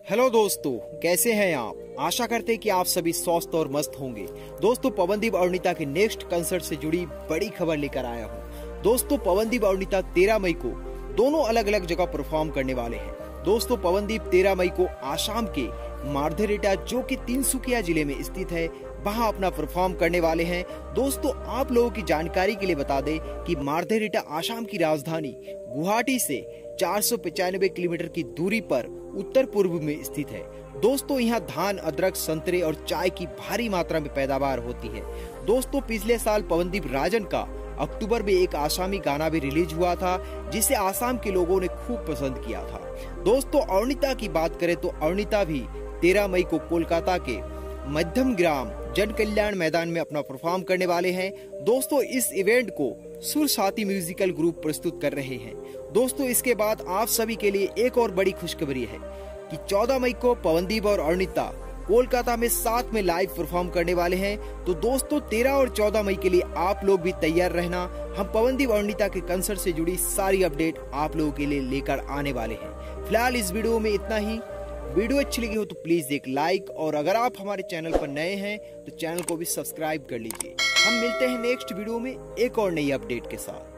Hello दोस्तों, कैसे हैं आप। आशा करते हैं कि आप सभी स्वस्थ और मस्त होंगे। दोस्तों, पवनदीप और नीता के नेक्स्ट कंसर्ट से जुड़ी बड़ी खबर लेकर आया हूं। दोस्तों, पवनदीप और नीता 13 मई को दोनों अलग अलग जगह परफॉर्म करने वाले हैं। दोस्तों, पवनदीप 13 मई को आसाम के मार्घेरिटा, जो कि तिनसुकिया जिले में स्थित है, वहां अपना परफॉर्म करने वाले हैं। दोस्तों, आप लोगों की जानकारी के लिए बता दें कि मार्घेरिटा आसाम की राजधानी गुवाहाटी से 495 किलोमीटर की दूरी पर उत्तर पूर्व में स्थित है। दोस्तों, यहाँ धान, अदरक, संतरे और चाय की भारी मात्रा में पैदावार होती है। दोस्तों, पिछले साल पवनदीप राजन का अक्टूबर में एक आसामी गाना भी रिलीज हुआ था, जिसे आसाम के लोगों ने खूब पसंद किया था। दोस्तों, अरुणिता की बात करें तो अरुणिता भी 13 मई को कोलकाता के मध्यम ग्राम जन कल्याण मैदान में अपना परफॉर्म करने वाले हैं। दोस्तों, इस इवेंट को सुर साथी म्यूजिकल ग्रुप प्रस्तुत कर रहे हैं। दोस्तों, इसके बाद आप सभी के लिए एक और बड़ी खुशखबरी है कि 14 मई को पवनदीप और अरुणिता कोलकाता में साथ में लाइव परफॉर्म करने वाले हैं। तो दोस्तों, 13 और 14 मई के लिए आप लोग भी तैयार रहना। हम पवनदीप और अरुणिता के कंसर्ट से जुड़ी सारी अपडेट आप लोगों के लिए लेकर आने वाले हैं। फिलहाल इस वीडियो में इतना ही। वीडियो अच्छी लगी हो तो प्लीज एक लाइक, और अगर आप हमारे चैनल पर नए हैं तो चैनल को भी सब्सक्राइब कर लीजिए। हम मिलते हैं नेक्स्ट वीडियो में एक और नई अपडेट के साथ।